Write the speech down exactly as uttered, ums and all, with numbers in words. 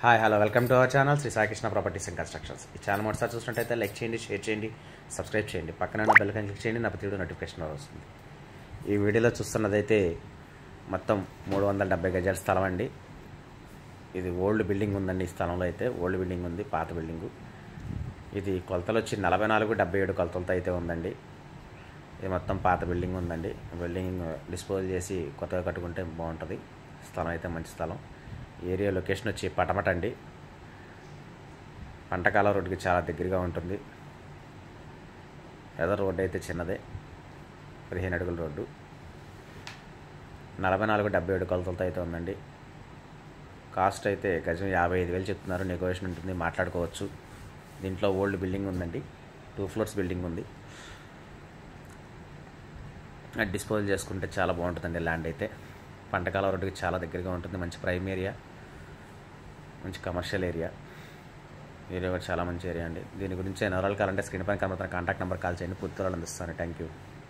Hi hello welcome to our channel Shri Saikrishna properties and constructions. ఈ channel మొదటిసారి చూసినట్టయితే like చేయండి, షేర్ చేయండి, సబ్స్క్రైబ్ చేయండి, పక్కన బెల్ ఐకాన్ క్లిక్ చేయండి, నా ప్రతి వీడియో నోటిఫికేషన్ వస్తుంది. ఈ వీడియోలో చూస్తున్నదైతే మొత్తం మూడు వందల డెబ్బై గజాల స్థలం అండి. ఇది ఓల్డ్ బిల్డింగ్ ఉందండి. ఈ స్థలంలో అయితే ఓల్డ్ బిల్డింగ్ ఉంది, పాత బిల్డింగు. ఇది కొలతలు వచ్చి నలభై నాలుగు డెబ్బై ఏడు కొలతలతో అయితే ఉందండి. ఇది మొత్తం పాత బిల్డింగ్ ఉందండి. బిల్డింగ్ డిస్పోజ్ చేసి కొత్తగా కట్టుకుంటే బాగుంటుంది. స్థలం అయితే మంచి స్థలం. ఏరియా లొకేషన్ వచ్చి పటమట అండి. పంటకాల రోడ్డుకి చాలా దగ్గరగా ఉంటుంది. ఎదర్ రోడ్డు అయితే చిన్నదే, పదిహేను అడుగుల రోడ్డు. నలభై నాలుగు డెబ్బై ఏడు కొలతలతో అయితే ఉందండి. కాస్ట్ అయితే గజం యాభై ఐదు వేలు చెప్తున్నారు. నెగోషియేషన్ ఉంటుంది, మాట్లాడుకోవచ్చు. దీంట్లో ఓల్డ్ బిల్డింగ్ ఉందండి, టూ ఫ్లోర్స్ బిల్డింగ్ ఉంది. డిస్పోజ్ చేసుకుంటే చాలా బాగుంటుందండి. ల్యాండ్ అయితే పంటకాల రోడ్డుకి చాలా దగ్గరగా ఉంటుంది. మంచి ప్రైమ్ ఏరియా, మంచి కమర్షియల్ ఏరియా. ఏరియా కూడా చాలా మంచి ఏరియా అండి. దీని గురించి వివరాలు కావాలంటే స్క్రీన్ పైన కనబడుతున్న కాంటాక్ట్ నెంబర్ కాల్ చేయండి, పూర్తి వివరాలు అందిస్తాను. Thank you.